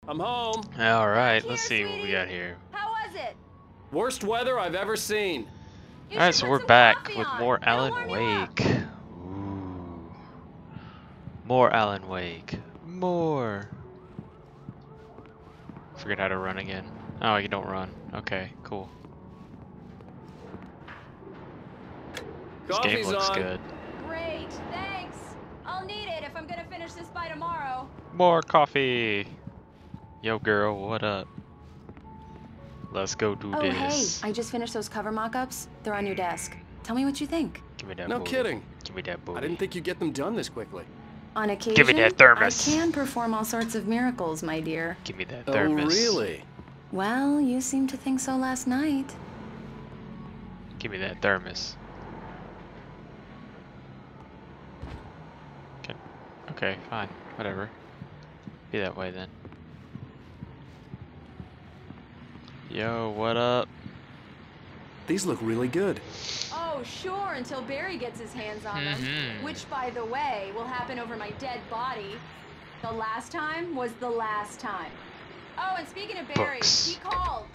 I'm home. All right, Back let's here, see what we sweetie. got here. How was it? Worst weather I've ever seen. You All right, should so put we're some back coffee with on. more It'll Alan warm you up. Wake. Ooh. More Alan Wake. More. Forget how to run again. Oh, you don't run. Okay, cool. This game Coffee's looks on. good. Great, thanks. I'll need it if I'm gonna finish this by tomorrow. More coffee. Yo, girl, what up? Let's go do Oh, this. hey, I just finished those cover mock-ups. They're on your desk. Tell me what you think. Give me that No booty. kidding. Give me that booty. I didn't think you'd get them done this quickly. On occasion, Give me that thermos. I can perform all sorts of miracles, my dear. Give me that Oh, thermos. really? Well, you seemed to think so last night. Give me that thermos. Okay, fine. Whatever. Be that way then. Yo, what up? These look really good. Oh, sure, until Barry gets his hands on them. Mhm. Which, by the way, will happen over my dead body. The last time was the last time. Oh, and speaking of Barry, Books. he called.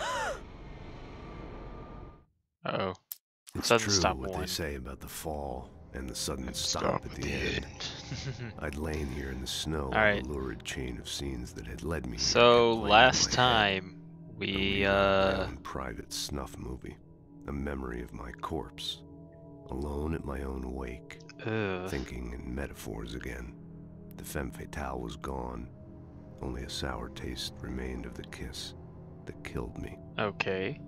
Uh-oh. It's Sudden true stop what one. they say about the fall and the sudden stop at the end. I'd lain here in the snow on Alright. the lurid chain of scenes that had led me here. So, kept playing in last my head. time, A we, reel of my own private snuff movie. A memory of my corpse. Alone at my own wake. ugh. Thinking in metaphors again. The femme fatale was gone. Only a sour taste remained of the kiss that killed me. Okay.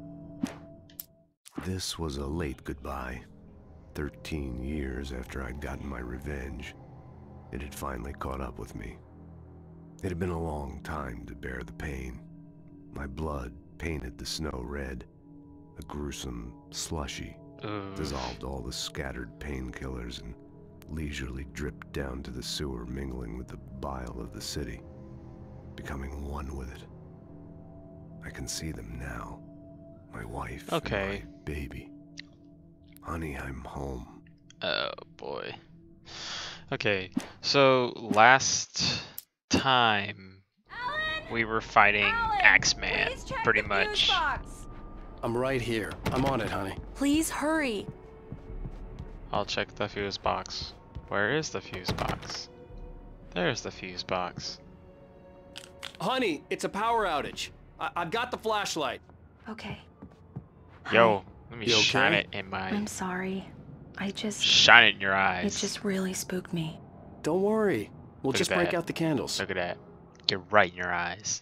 This was a late goodbye. 13 years after I'd gotten my revenge, it had finally caught up with me. It had been a long time to bear the pain. My blood painted the snow red, a gruesome slushy, Ugh. dissolved all the scattered painkillers and leisurely dripped down to the sewer, mingling with the bile of the city, becoming one with it. I can see them now. My wife, Okay. and my baby. Honey, I'm home. Oh boy. Okay, so last time Alan! we were fighting Alan, Axeman, please check pretty the much. fuse box. I'm right here. I'm on it, honey. Please hurry. I'll check the fuse box. Where is the fuse box? There's the fuse box. Honey, it's a power outage. I've got the flashlight. Okay. Yo, let me You shine okay? it in my... I'm sorry. Shine it in your It eyes. just really spooked me. Don't worry. We'll Look at just break that. out the candles. Look at that. Get right in your eyes.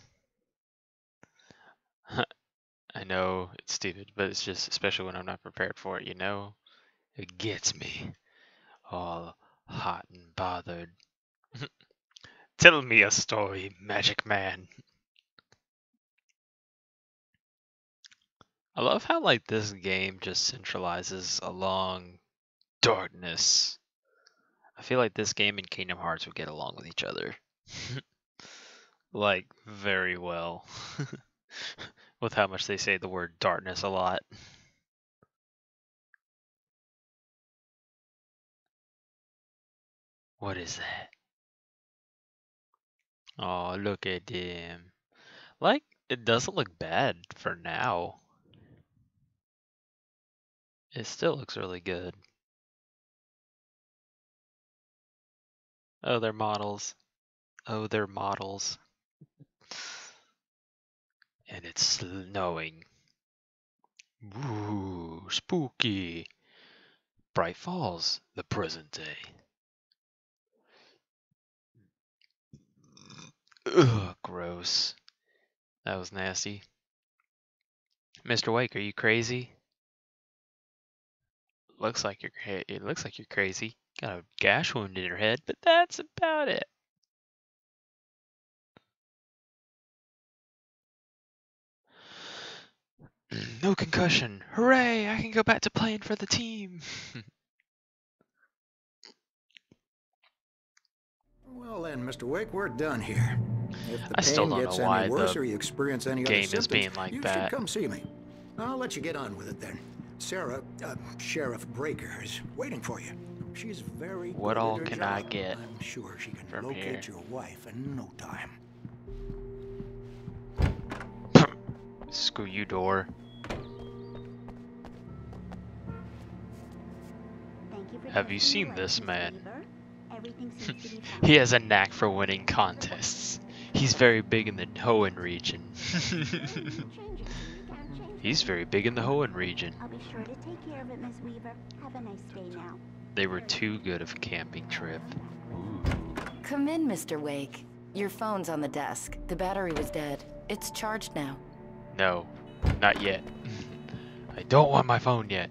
I know it's stupid, but it's just, especially when I'm not prepared for it, you know? It gets me all hot and bothered. Tell me a story, Magic Man. I love how, like, this game just centralizes along darkness. I feel like this game and Kingdom Hearts would get along with each other. Like, very well. With how much they say the word darkness a lot. What is that? Oh, look at him. Like, it doesn't look bad for now. It still looks really good. Oh, they're models. Oh, they're models. And it's snowing. Ooh, spooky. Bright Falls, the present day. Ugh, gross. That was nasty. Mr. Wake, are you crazy? Looks like it looks like you're crazy. Got a gash wound in your head, but that's about it. No concussion. Hooray! I can go back to playing for the team. Well then, Mr. Wake, we're done here. If the I still pain don't gets know why any worse the or you experience any other game is symptoms, being like you that. should come see me. I'll let you get on with it then. Sarah, Sheriff Breaker, is waiting for you. She's very What good all at her can job. I get I'm sure she can from locate here? your wife in no time. Screw you, door. Have you seen this man? He has a knack for winning contests. He's very big in the Hoenn region. He's very big in the Hoenn region. I'll be sure to take care of it, Miss Weaver. Have a nice day now. They were too good of a camping trip. Ooh. Come in, Mr. Wake. Your phone's on the desk. The battery was dead. It's charged now. No, not yet. I don't want my phone yet.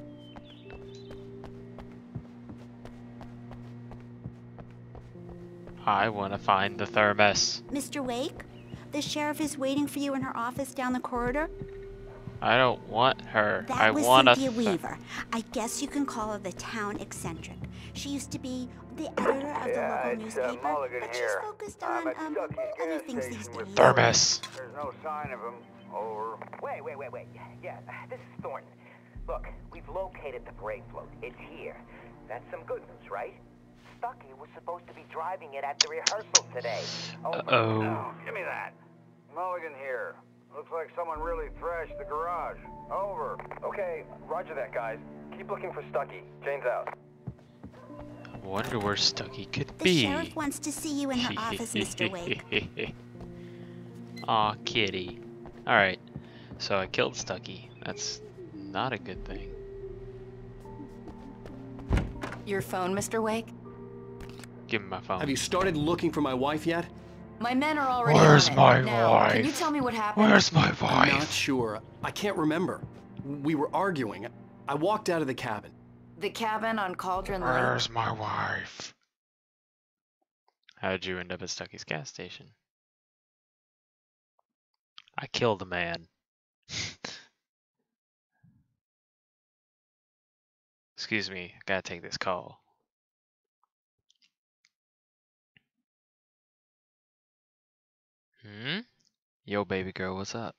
I want to find the thermos. Mr. Wake, the sheriff is waiting for you in her office down the corridor. I don't want her. That I was want Cynthia Weaver. I guess you can call her the town eccentric. She used to be the editor of the local newspaper, but she's focused on other things these days. Thermos. There's no sign of him. Over. Wait. Yeah, this is Thornton. Look, we've located the brake float. It's here. That's some good news, right? Stucky was supposed to be driving it at the rehearsal today. Uh-oh. No, give me that. Mulligan here. Looks like someone really thrashed the garage. Over. Okay, roger that, guys. Keep looking for Stucky. Jane's out. I wonder where Stucky could The be. sheriff wants to see you in her office, Mr. Wake. Aw, kitty. Alright, so I killed Stucky. That's not a good thing. Your phone, Mr. Wake? Give me my phone. Have you started looking for my wife yet? My men are already Where's on it. my Now, wife? Can you tell me what happened? Where's my I'm not wife? sure. I can't remember. We were arguing. I walked out of the cabin. The cabin on Cauldron Lake? Where's my wife? How'd you end up at Stucky's gas station? I killed a man. Excuse me, I gotta take this call. Yo, baby girl, what's up?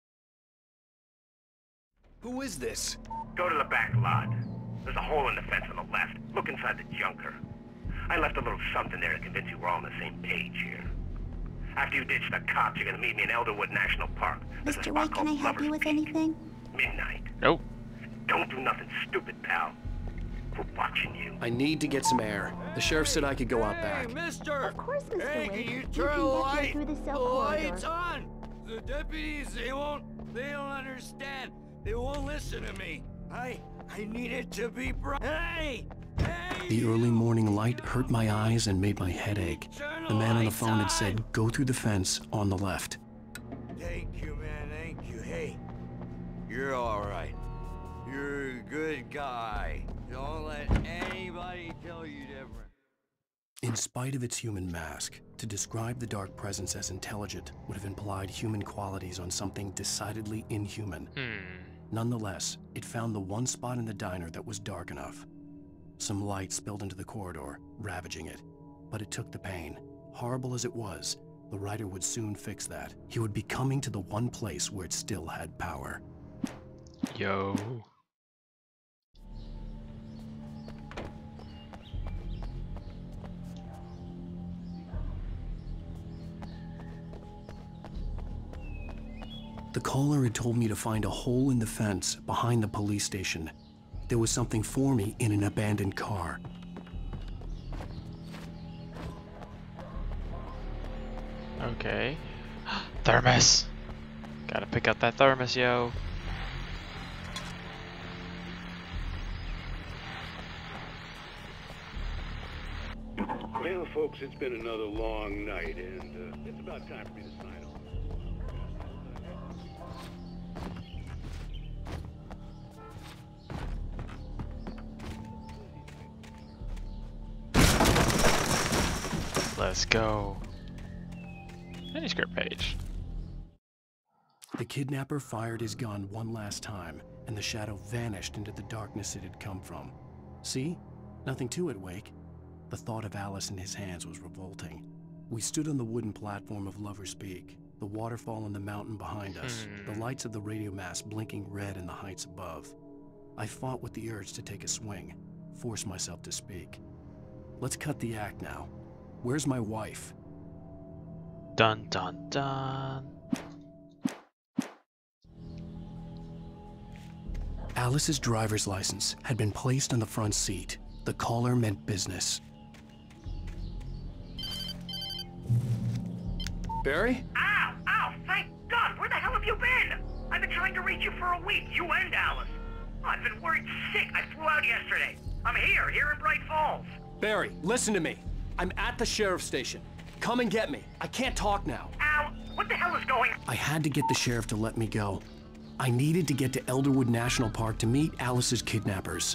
Who is this? Go to the back lot. There's a hole in the fence on the left. Look inside the junker. I left a little something there to convince you we're all on the same page here. After you ditch the cops, you're gonna meet me in Elderwood National Park. There's a Mr. spot Wake, can called I help Lover's you with Peak. anything? Midnight. Nope. Don't do nothing stupid, pal. We're watching you. I need to get some air. The sheriff said I could go out back. Hey, mister! Of course, Mr. Hey, Wake. can you can turn the get light? here through the The cell corridor. light's on! The deputies, they don't understand. They won't listen to me. I need it to be bright. Hey! Hey! The early morning light hurt my eyes and made my head ache. Turn The man on the lights phone had said, on. go through the fence on the left. Thank you, man, thank you. Hey, you're all right. You're a good guy. Don't let anybody tell you different. In spite of its human mask, to describe the dark presence as intelligent would have implied human qualities on something decidedly inhuman. Nonetheless, it found the one spot in the diner that was dark enough. Some light spilled into the corridor, ravaging it. But it took the pain. Horrible as it was, the writer would soon fix that. He would be coming to the one place where it still had power. Yo. The caller had told me to find a hole in the fence behind the police station. There was something for me in an abandoned car. Okay. Thermos. Gotta pick up that thermos, yo. Well, folks, it's been another long night, and it's about time for me to sign off. Let's go. Manuscript page. The kidnapper fired his gun one last time, and the shadow vanished into the darkness it had come from. See? Nothing to it, Wake. The thought of Alice in his hands was revolting. We stood on the wooden platform of Lover's Peak, the waterfall on the mountain behind us, the lights of the radio mast blinking red in the heights above. I fought with the urge to take a swing, force myself to speak. Let's cut the act now. Where's my wife? Dun dun dun. Alice's driver's license had been placed on the front seat. The caller meant business. Barry? Ow! Ow! Thank God! Where the hell have you been? I've been trying to reach you for a week, you and Alice. Oh, I've been worried sick. I flew out yesterday. I'm here in Bright Falls. Barry, listen to me. I'm at the sheriff's station. Come and get me. I can't talk now. Ow! What the hell is going on? I had to get the sheriff to let me go. I needed to get to Elderwood National Park to meet Alice's kidnappers.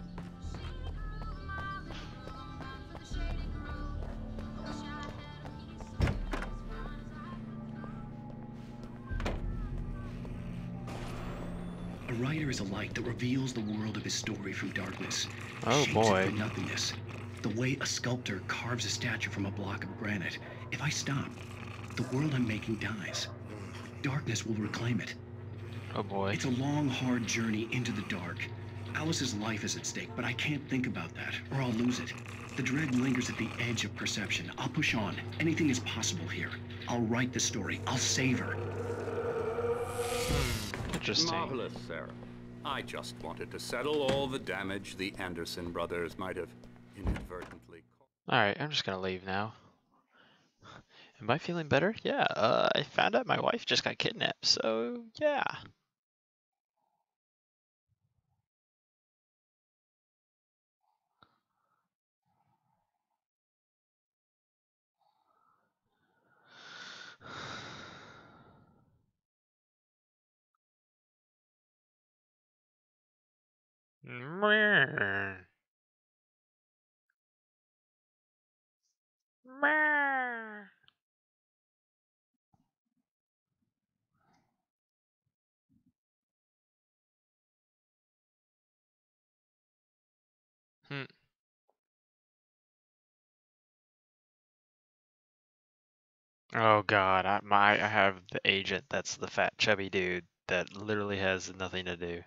A writer is a light that reveals the world of his story from darkness. Oh boy. Shapes it from nothingness. The way a sculptor carves a statue from a block of granite. If I stop, the world I'm making dies. Darkness will reclaim it. Oh boy. It's a long, hard journey into the dark. Alice's life is at stake, but I can't think about that, or I'll lose it. The dread lingers at the edge of perception. I'll push on. Anything is possible here. I'll write the story. I'll save her. Interesting. Marvelous, Sarah. I just wanted to settle all the damage the Anderson brothers might have inadvertently caused. Alright, I'm just gonna leave now. Am I feeling better? Yeah, I found out my wife just got kidnapped, so yeah. Oh god, I have the agent that's the fat chubby dude that literally has nothing to do.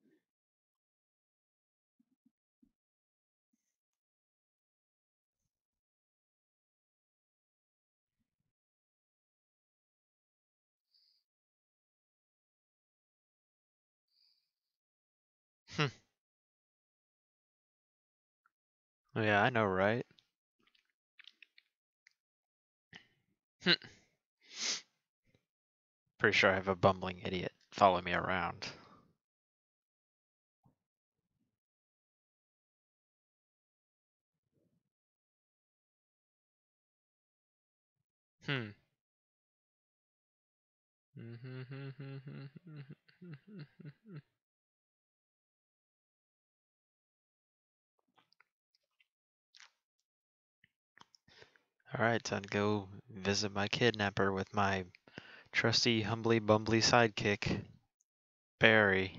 Yeah, I know, right? Pretty sure I have a bumbling idiot follow me around. Alright, time to go visit my kidnapper with my trusty humbly bumbly sidekick, Barry.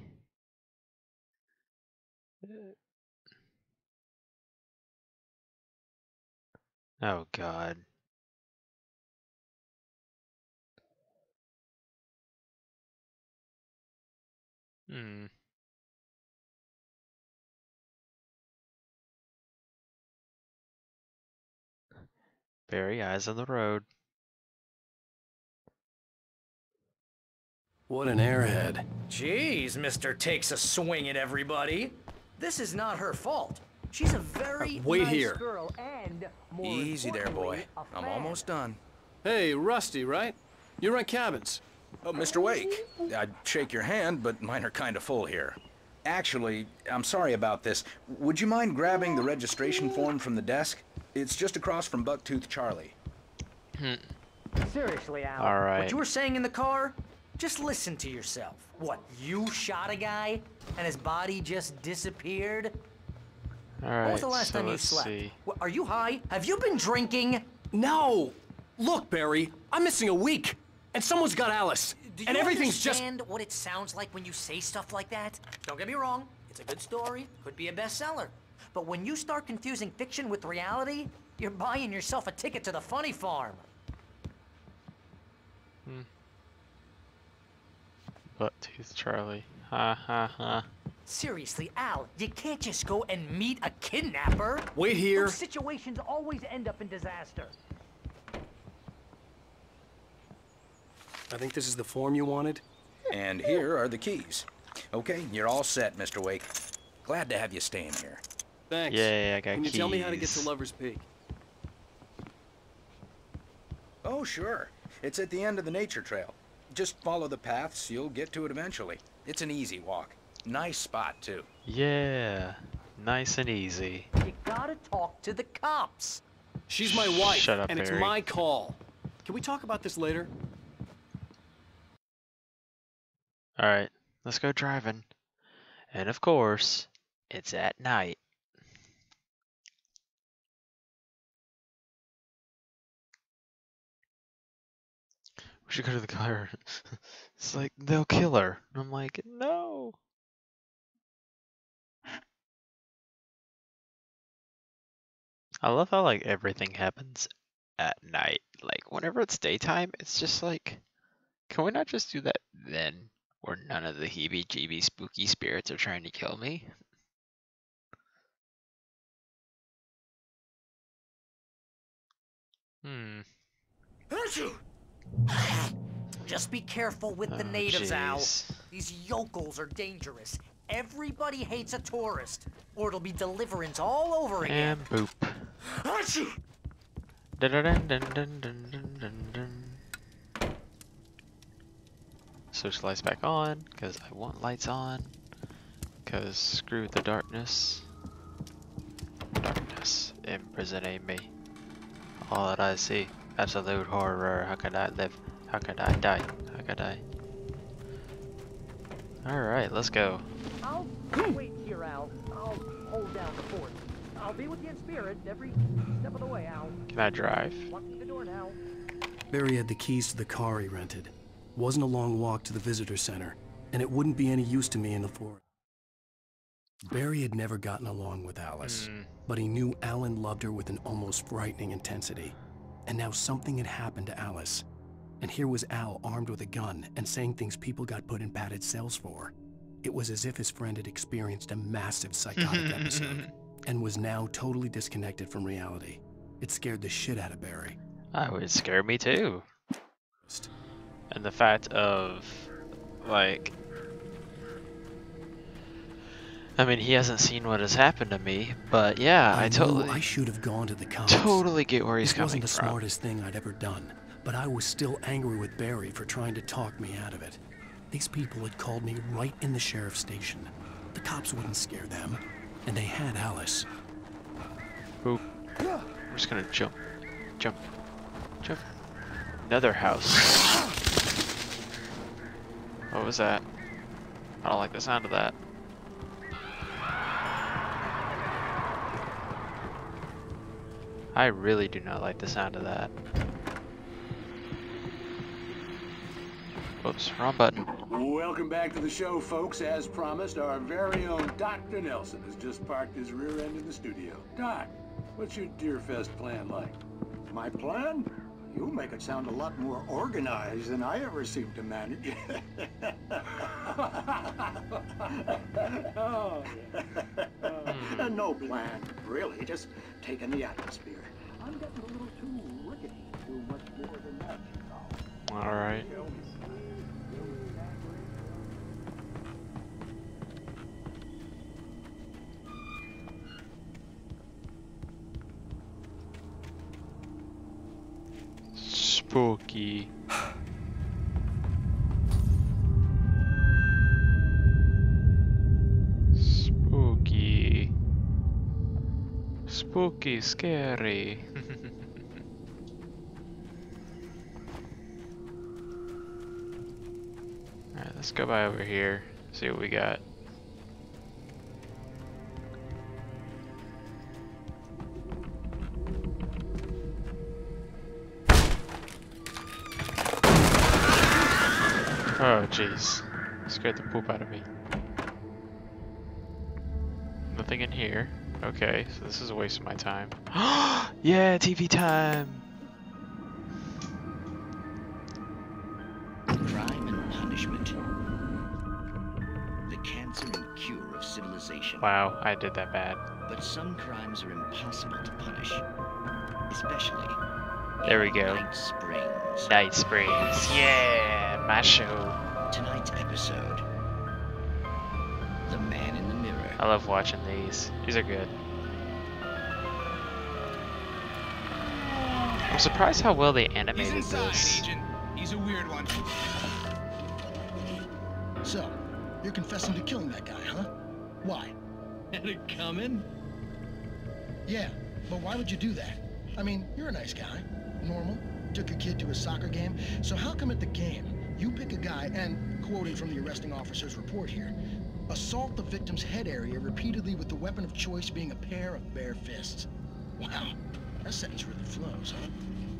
Oh god. Barry, eyes on the road. What an airhead. Jeez, Mr. Takes a swing at everybody. This is not her fault. She's a very Wait nice here. girl and, more Easy there, boy. importantly, a I'm fan. almost done. Hey, Rusty, right? You rent cabins. Oh, Mr. Wake. I'd shake your hand, but mine are kind of full here. Actually, I'm sorry about this. Would you mind grabbing the registration form from the desk? It's just across from Bucktooth Charlie. Seriously, Al. All right. What you were saying in the car? Just listen to yourself. What, you shot a guy and his body just disappeared? Alright, When was the last so time you let's slept? see. What, are you high? Have you been drinking? No! Look, Barry, I'm missing a week, and someone's got Alice, Do you and everything's just... understand what it sounds like when you say stuff like that? Don't get me wrong, it's a good story, could be a bestseller. But when you start confusing fiction with reality, you're buying yourself a ticket to the funny farm. Bucktooth Charlie. Ha ha ha. Seriously, Al, you can't just go and meet a kidnapper. Wait here. Those situations always end up in disaster. I think this is the form you wanted. And here are the keys. Okay, you're all set, Mr. Wake. Glad to have you staying here. Thanks. Yeah, I got Can you keys. tell me how to get to Lover's Peak? Oh, sure. It's at the end of the nature trail. Just follow the paths, you'll get to it eventually. It's an easy walk. Nice spot, too. Yeah, nice and easy. You gotta talk to the cops. She's my wife, Shut up, and it's Barry. my call. Can we talk about this later? Alright, let's go driving. And of course, it's at night. We should go to the car. It's like, they'll kill her. And I'm like, no. I love how, like, everything happens at night. Like, whenever it's daytime, it's just like, can we not just do that then? Where none of the heebie-jeebie spooky spirits are trying to kill me? Just be careful with the Oh, natives, Al. jeez. These yokels are dangerous. Everybody hates a tourist, or it'll be deliverance all over again. And boop. Dun dun dun dun dun dun dun dun. Switch lights back on, because I want lights on. Because screw the darkness. Darkness imprisoning me. All that I see, absolute horror. How could I live? How could I die? How could I? Alright, let's go. I'll wait here, Al. I'll hold down the fort. I'll be with you in spirit every step of the way, Al. Can I drive? Locking the door now. Barry had the keys to the car he rented. Wasn't a long walk to the visitor center, and it wouldn't be any use to me in the forest. Barry had never gotten along with Alice, but he knew Alan loved her with an almost frightening intensity. And now something had happened to Alice. And here was Al armed with a gun and saying things people got put in padded cells for. It was as if his friend had experienced a massive psychotic episode and was now totally disconnected from reality. It scared the shit out of Barry. It would scare me too. And the fact of, like, I mean, he hasn't seen what has happened to me, but yeah, I totally. I should have gone to the cops. Totally get where he's this coming wasn't the from. smartest thing I'd ever done, but I was still angry with Barry for trying to talk me out of it. These people had called me right in the sheriff's station. The cops wouldn't scare them, and they had Alice. Boop. I'm just gonna jump. Jump. Jump. Another house. What was that? I don't like the sound of that. I really do not like the sound of that. Whoops, wrong button. Welcome back to the show, folks. As promised, our very own Dr. Nelson has just parked his rear end in the studio. Doc, what's your Deerfest plan like? My plan? You make it sound a lot more organized than I ever seem to manage. Oh. No plan, really. Just taking the atmosphere. I'm getting a little too rickety. Too much more than that, you know. All right. Spooky. Spooky. Spooky, scary. Alright, let's go by over here, see what we got. Oh jeez, scared the poop out of me. Nothing in here. Okay, so this is a waste of my time. Yeah, TV time! Crime and punishment. The cancer and cure of civilization. Wow, I did that bad. But some crimes are impossible to punish. Especially There we go. Night Springs. Night Springs. Yeah, my show. Tonight's episode. The Man in the Mirror. I love watching these. These are good. I'm surprised how well they animated He's inside, this. Agent. He's a weird one. So, you're confessing to killing that guy, huh? Why? Had it coming? Yeah, but why would you do that? I mean, you're a nice guy. Normal. Took a kid to a soccer game. So how come at the game, you pick a guy and, quoting from the arresting officer's report here, assault the victim's head area repeatedly with the weapon of choice being a pair of bare fists? Wow, that sentence really flows, huh?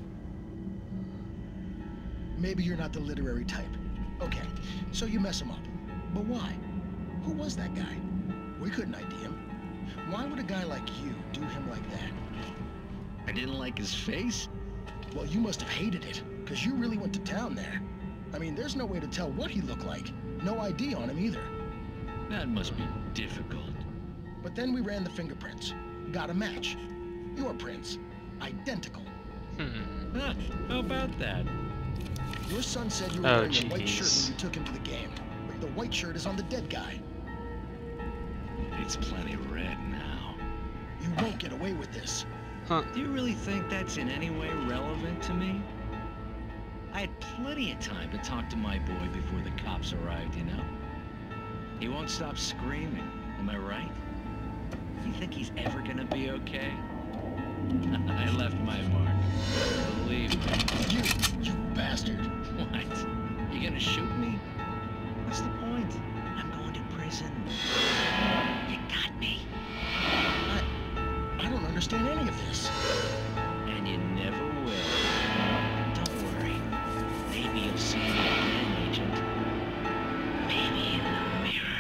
Maybe you're not the literary type. Okay, so you mess him up. But why? Who was that guy? We couldn't ID him. Why would a guy like you do him like that? I didn't like his face? Well, you must have hated it, because you really went to town there. I mean, there's no way to tell what he looked like. No ID on him either. That must be difficult. But then we ran the fingerprints. Got a match. Your prints. Identical. Huh, how about that? Your son said you were wearing a white shirt when you took him to the game. But the white shirt is on the dead guy. It's plenty red now. You won't get away with this. Huh. Do you really think that's in any way relevant to me? I had plenty of time to talk to my boy before the cops arrived, you know? He won't stop screaming, am I right? You think he's ever gonna be okay? I left my mark. Believe me. You bastard. What? You gonna shoot me? What's the point? I'm going to prison. You got me. I don't understand any of this. And you never will. Don't worry. Maybe you'll see me again, Agent. Maybe in the mirror.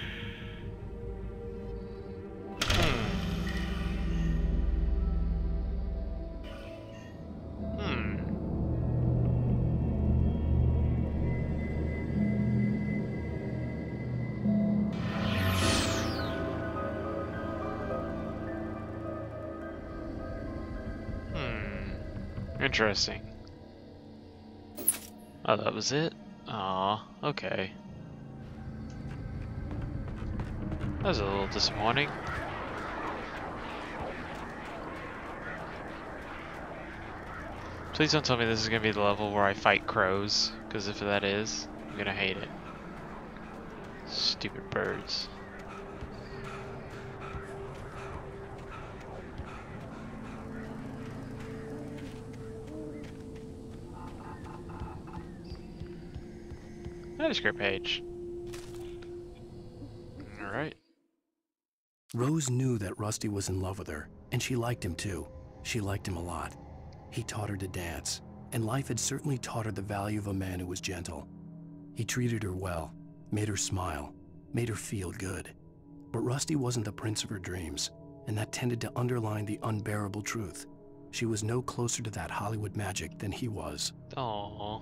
Interesting. Oh, that was it? Aw, okay. That was a little disappointing. Please don't tell me this is gonna be the level where I fight crows, because if that is, I'm gonna hate it. Stupid birds. Manuscript page. Alright. Rose knew that Rusty was in love with her, and she liked him too. She liked him a lot. He taught her to dance, and life had certainly taught her the value of a man who was gentle. He treated her well, made her smile, made her feel good. But Rusty wasn't the prince of her dreams, and that tended to underline the unbearable truth. She was no closer to that Hollywood magic than he was. Aww.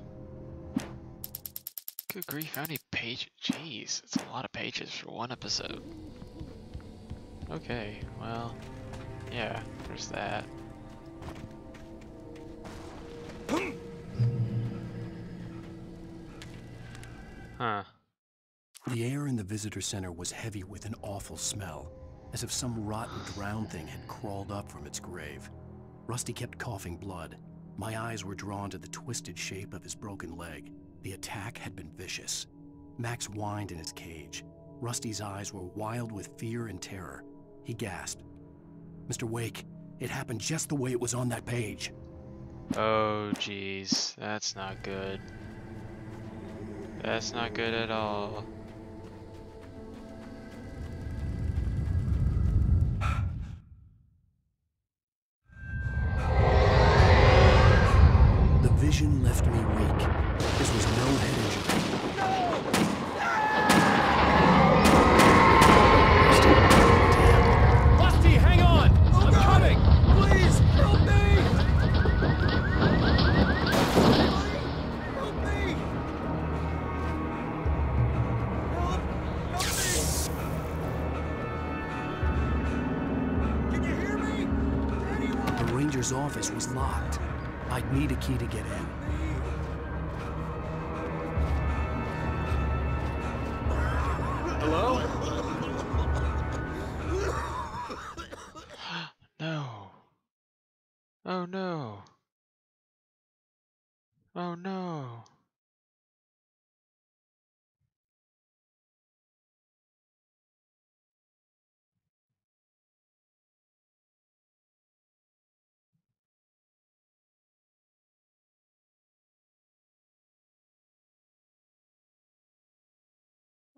Good grief, how many pages? Jeez, it's a lot of pages for one episode. Okay, well, yeah, there's that. Huh. The air in the visitor center was heavy with an awful smell, as if some rotten drowned thing had crawled up from its grave. Rusty kept coughing blood. My eyes were drawn to the twisted shape of his broken leg. The attack had been vicious. Max whined in his cage. Rusty's eyes were wild with fear and terror. He gasped. "Mr. Wake, it happened just the way it was on that page." Oh, jeez, that's not good. That's not good at all. The vision left me weak. This was no head injury. Rusty, hang on! I'm coming! Please, help me! Help me! Help me! Can you hear me? Anyone? The ranger's office was locked. I'd need a key to get in. Hello?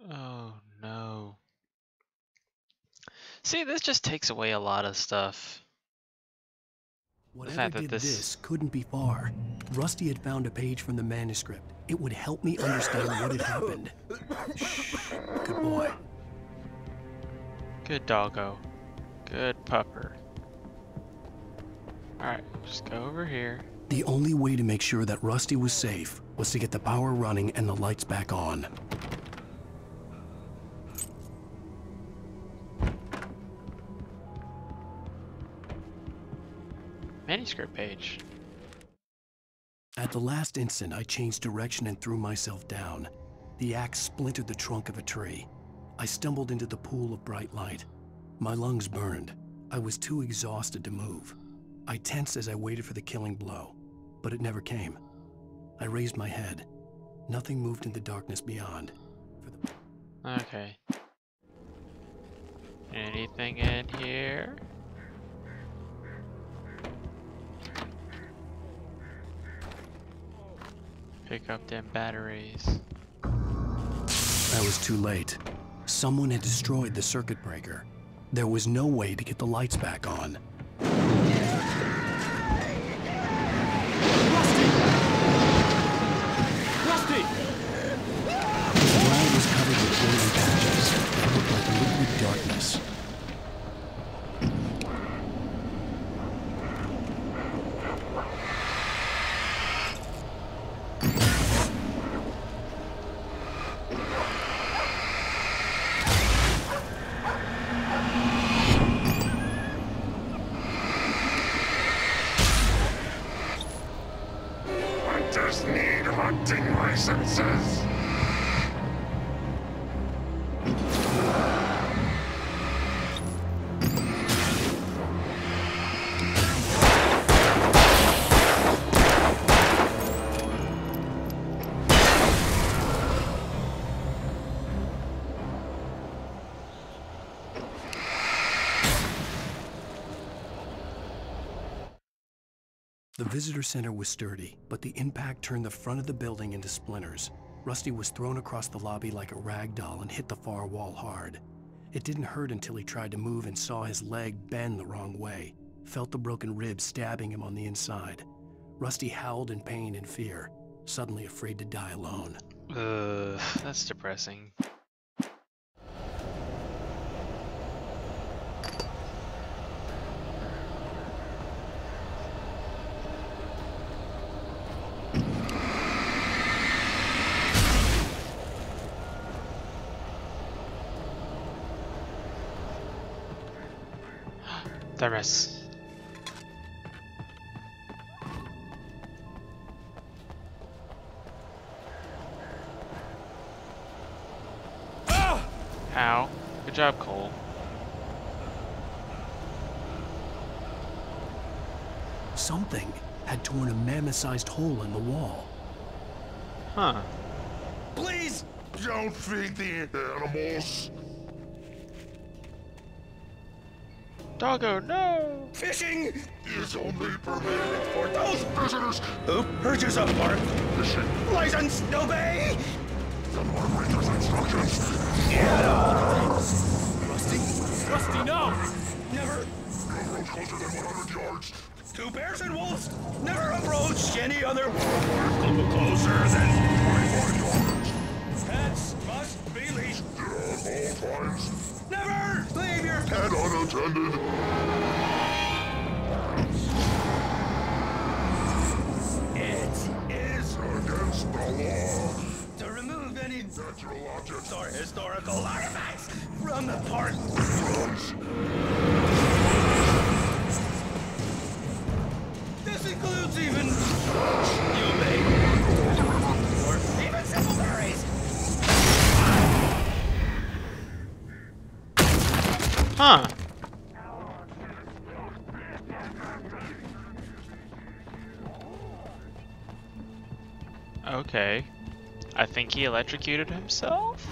Oh no. See, this just takes away a lot of stuff. Whatever did this couldn't be far. Rusty had found a page from the manuscript. It would help me understand what had happened. Shh. Good boy. Good doggo. Good pupper. Alright, just go over here. The only way to make sure that Rusty was safe was to get the power running and the lights back on. Manuscript page. At the last instant, I changed direction and threw myself down. The axe splintered the trunk of a tree. I stumbled into the pool of bright light. My lungs burned. I was too exhausted to move. I tensed as I waited for the killing blow, but it never came. I raised my head. Nothing moved in the darkness beyond. Okay. Anything in here? Pick up them batteries. I was too late. Someone had destroyed the circuit breaker. There was no way to get the lights back on. Rusty! The ground was covered with glowing patches that looked like liquid darkness. The visitor center was sturdy, but the impact turned the front of the building into splinters. Rusty was thrown across the lobby like a rag doll and hit the far wall hard. It didn't hurt until he tried to move and saw his leg bend the wrong way, felt the broken ribs stabbing him on the inside. Rusty howled in pain and fear, suddenly afraid to die alone. That's depressing. Thermos. Ow. Good job, Cole. Something had torn a mammoth-sized hole in the wall. Huh. Please don't feed the animals. Doggo, no! Fishing is only permitted for those visitors who purchase a park fishing license. Obey the Lord instructions. Get out! Rusty? Rusty, no! Never. No roads closer than 100 yards. To bears and wolves, never approach any other wildlife closer than 25 yards. Pets must be leashed at all times. Never leave your pet unattended. It is against the law to remove any natural objects or historical artifacts from the park. This includes even you may, or even simple berries. Huh. Okay. I think he electrocuted himself?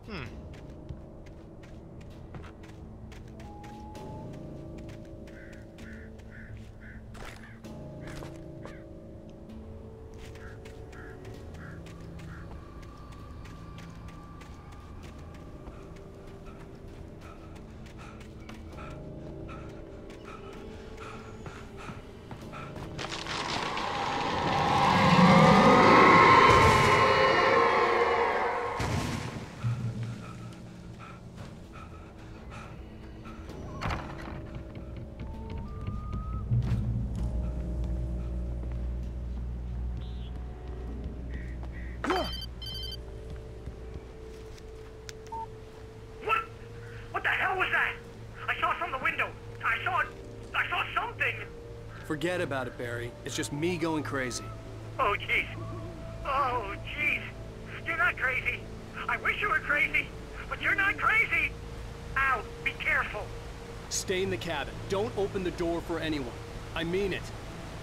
What the hell was that? I saw from the window. I saw something. Forget about it, Barry. It's just me going crazy. Oh, jeez. Oh, jeez. You're not crazy. I wish you were crazy, but you're not crazy. Al, be careful. Stay in the cabin. Don't open the door for anyone. I mean it.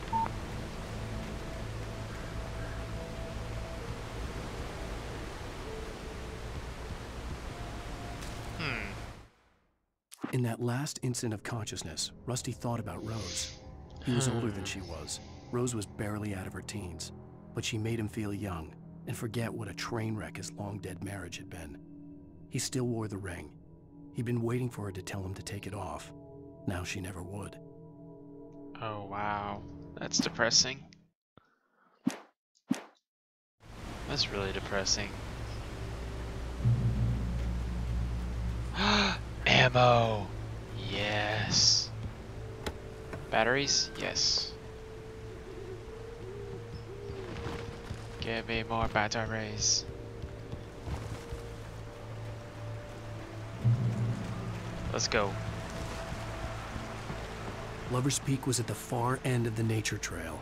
In that last instant of consciousness, Rusty thought about Rose. He was older than she was. Rose was barely out of her teens, but she made him feel young and forget what a train wreck his long-dead marriage had been. He still wore the ring. He'd been waiting for her to tell him to take it off. Now she never would. Oh, wow. That's depressing. That's really depressing. Ammo! Yes. Batteries? Yes. Give me more batteries. Let's go. Lover's Peak was at the far end of the nature trail.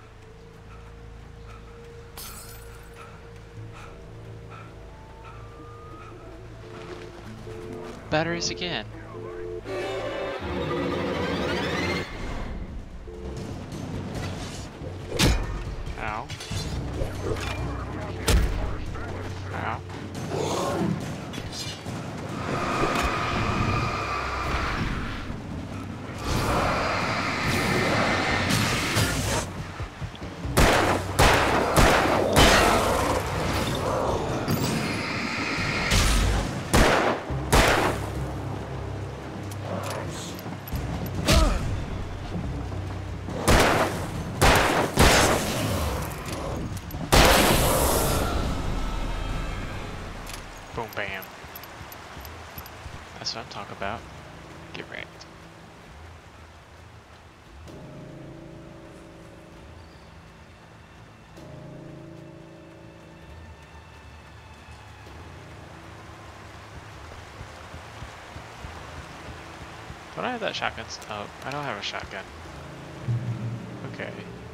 Batteries again. Ow. Ow. Boom, bam. That's what I'm talking about. Get wrecked. Don't I have that shotgun? Oh, I don't have a shotgun. Okay.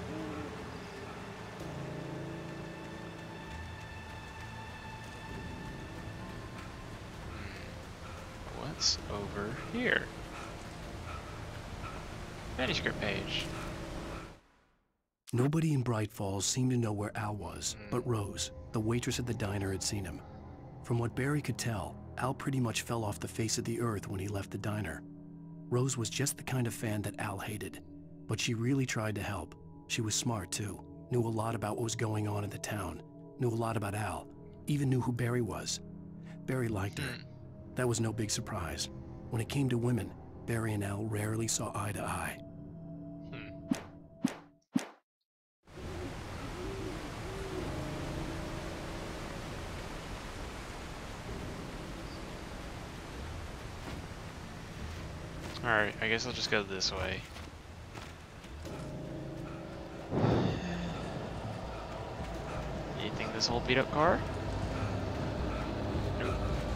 What's over here? Manuscript page. Nobody in Bright Falls seemed to know where Al was, but Rose, the waitress at the diner, had seen him. From what Barry could tell, Al pretty much fell off the face of the earth when he left the diner. Rose was just the kind of fan that Al hated, but she really tried to help. She was smart too, knew a lot about what was going on in the town, knew a lot about Al, even knew who Barry was. Barry liked her. That was no big surprise. When it came to women, Barry and Al rarely saw eye to eye. Alright, I guess I'll just go this way. Anything this old beat up car? Nope.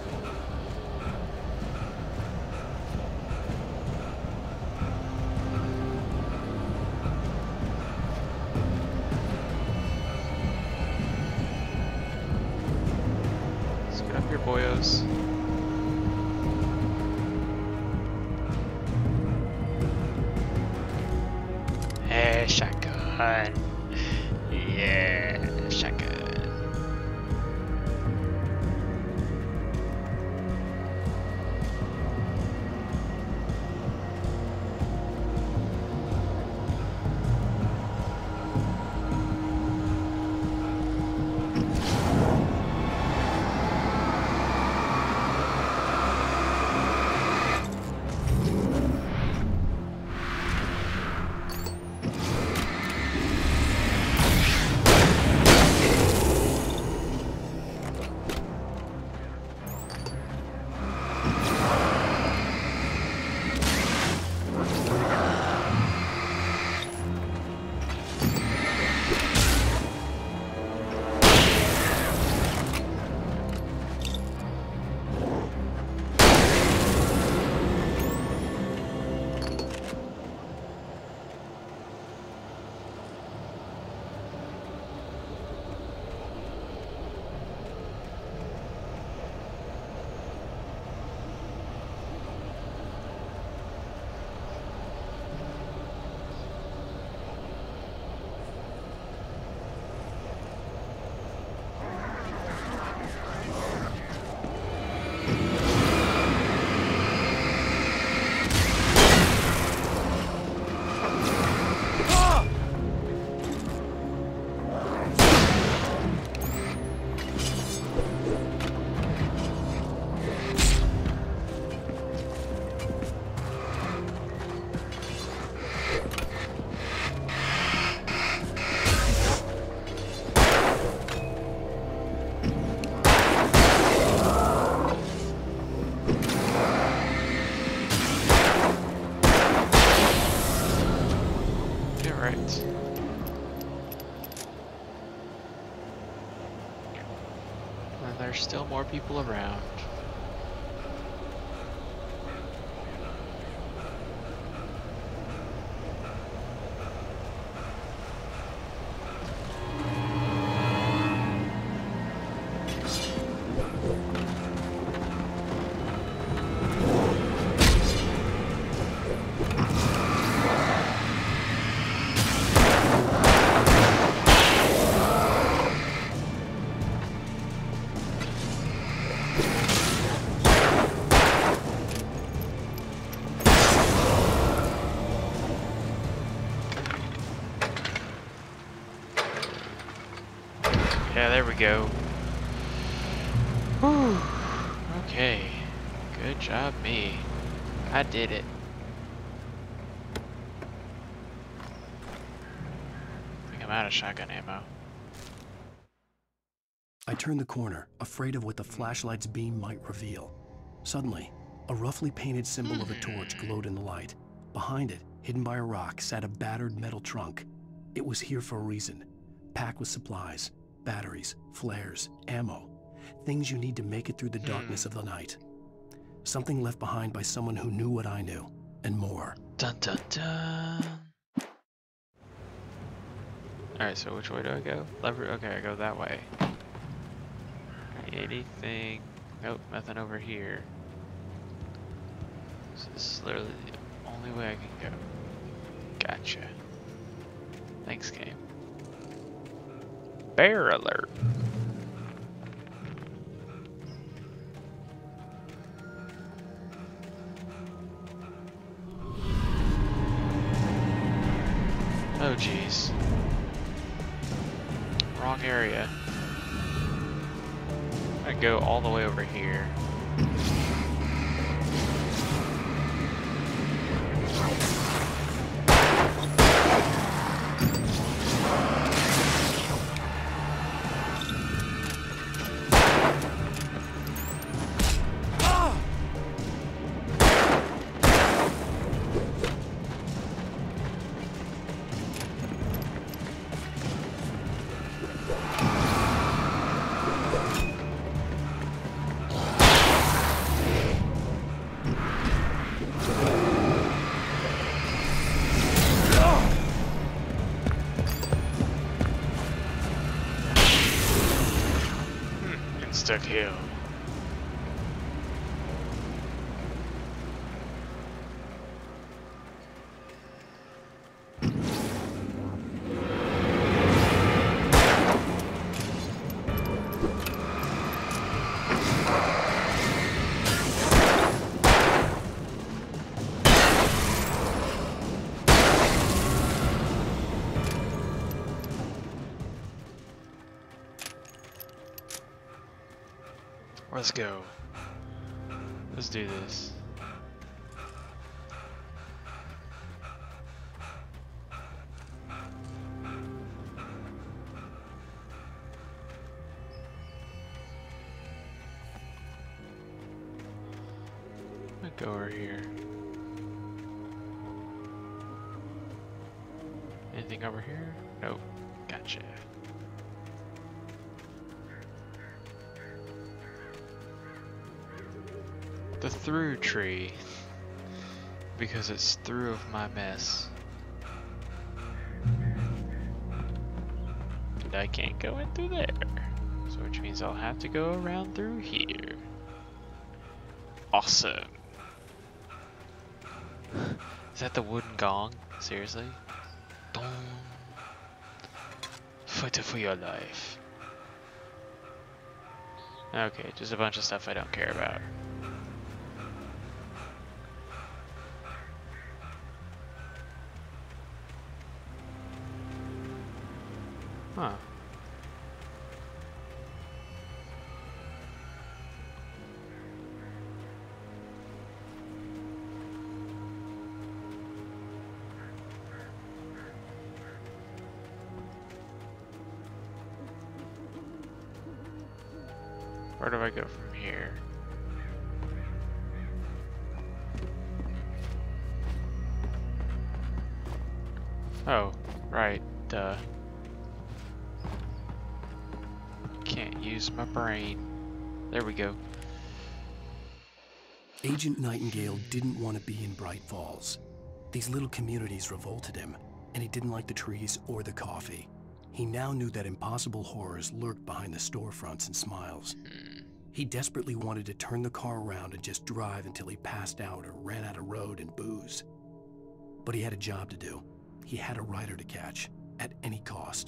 Let's get up here, boyos. Hey, shotgun. Yeah, shotgun. still more people around. Yeah, there we go. Whew. Okay. Good job, me. I did it. I think I'm out of shotgun ammo. I turned the corner, afraid of what the flashlight's beam might reveal. Suddenly, a roughly painted symbol of a torch glowed in the light. Behind it, hidden by a rock, sat a battered metal trunk. It was here for a reason, packed with supplies. Batteries, flares, ammo, things you need to make it through the darkness of the night. Something left behind by someone who knew what I knew, and more. Dun dun dun. Alright, so which way do I go? Lever? Okay, I go that way. Anything? Nope, nothing over here. So this is literally the only way I can go. Gotcha. Thanks, game. Bear alert. Oh jeez. Wrong area. I go all the way over here. Insta-kill. Let's go. Let's do this. I'll go over here. Anything over here? Nope. Gotcha. The through tree, because it's through of my mess. And I can't go in through there, so which means I'll have to go around through here. Awesome. Is that the wooden gong? Seriously? Boom. Fight for your life. Okay, just a bunch of stuff I don't care about. Huh. Where do I go from here? Oh, right, duh. Can't use my brain. There we go. Agent Nightingale didn't want to be in Bright Falls. These little communities revolted him, and he didn't like the trees or the coffee. He now knew that impossible horrors lurked behind the storefronts and smiles. He desperately wanted to turn the car around and just drive until he passed out or ran out of road and booze. But he had a job to do. He had a rider to catch, at any cost.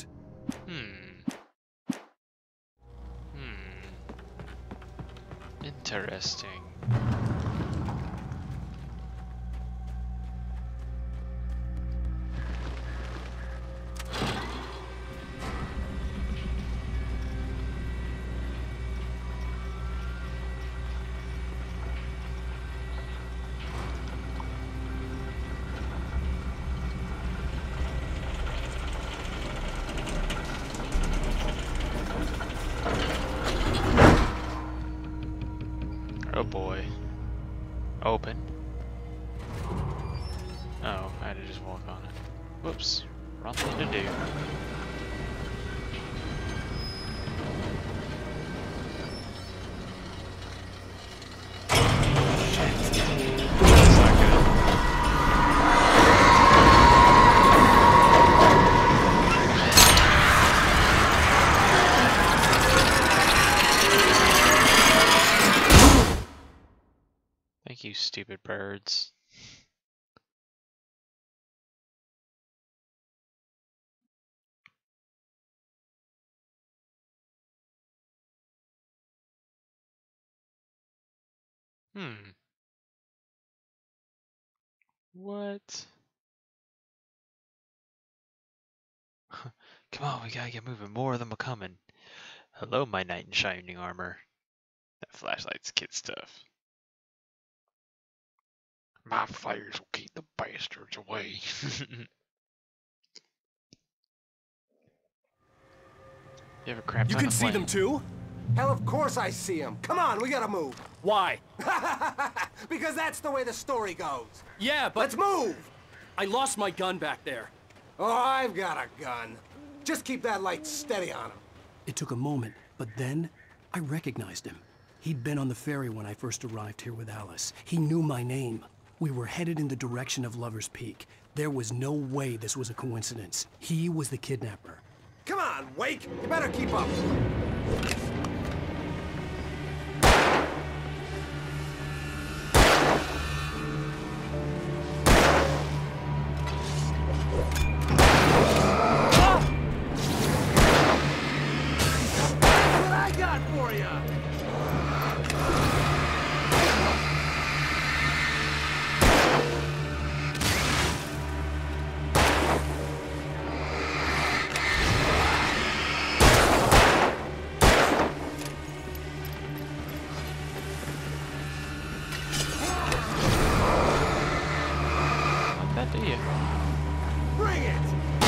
Interesting. Oh boy. Open. Oh, I had to just walk on it. Whoops. Wrong thing to do. Thank you, stupid birds. What? Come on, we gotta get moving. More of them are coming. Hello, my knight in shining armor. That flashlight's kid stuff. My fires will keep the bastards away. You ever crapped You on can a see plane? them too? Hell, of course I see him. Come on, we gotta move. Why? Because that's the way the story goes. Yeah, but... Let's move! I lost my gun back there. Oh, I've got a gun. Just keep that light steady on him. It took a moment, but then I recognized him. He'd been on the ferry when I first arrived here with Alice. He knew my name. We were headed in the direction of Lover's Peak. There was no way this was a coincidence. He was the kidnapper. Come on, Wake! You better keep up. Bring it!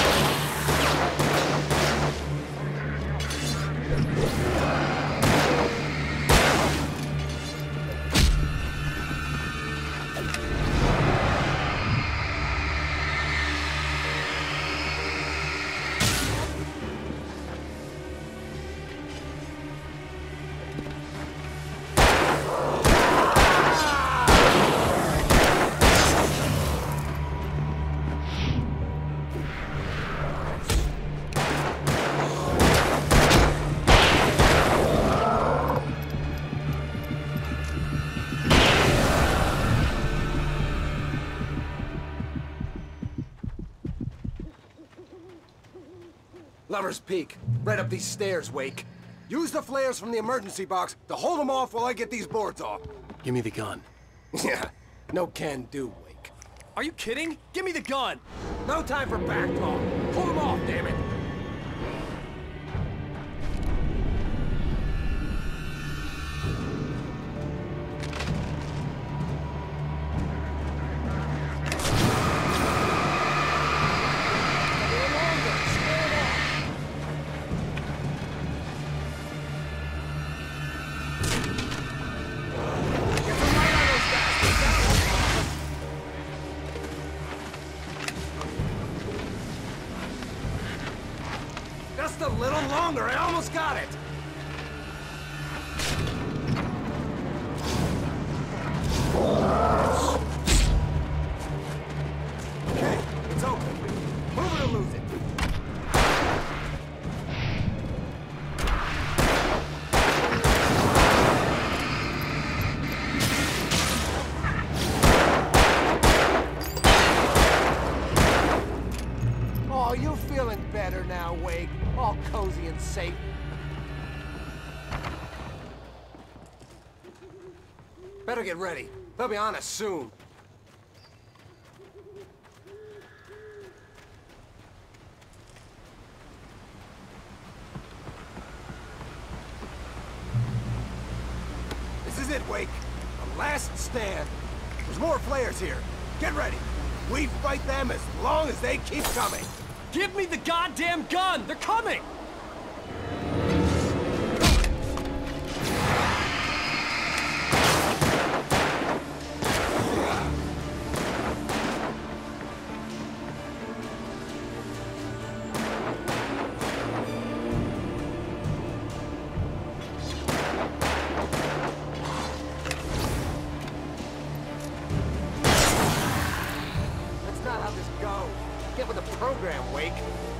Lover's Peak. Right up these stairs, Wake. Use the flares from the emergency box to hold them off while I get these boards off. Give me the gun. Yeah, no can do, Wake. Are you kidding? Give me the gun! No time for back talk. Pull them off, damn it! Just a little longer, I almost got it! Better get ready. They'll be on us soon. This is it, Wake. The last stand. There's more flares here. Get ready. We fight them as long as they keep coming. Give me the goddamn gun! They're coming! That's not how this goes. Get with the program, Wake.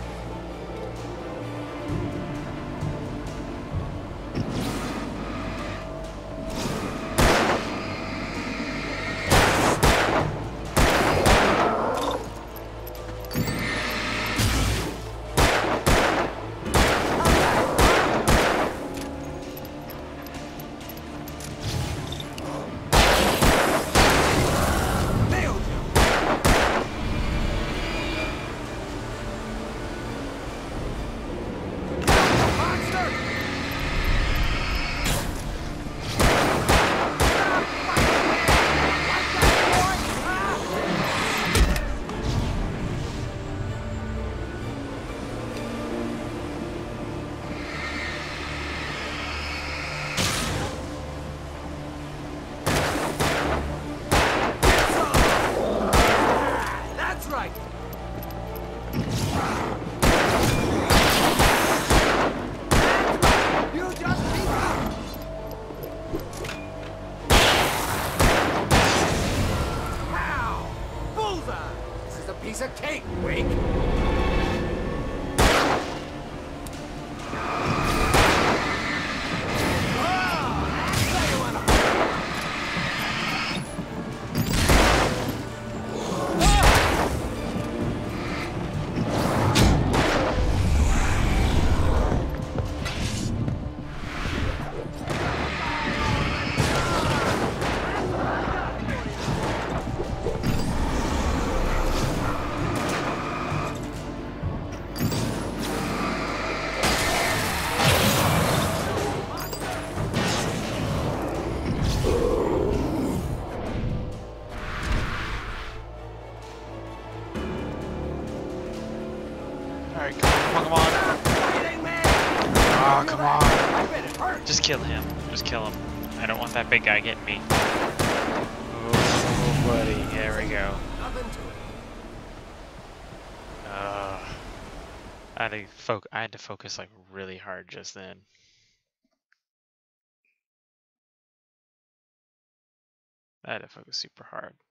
That's right. You just keep up. Pow! Bullseye! This is a piece of cake, Wake. Alright, come on. Oh, come on. Just kill him. Just kill him. I don't want that big guy getting me. Oh, buddy. There we go. I had to focus like really hard just then. I had to focus super hard.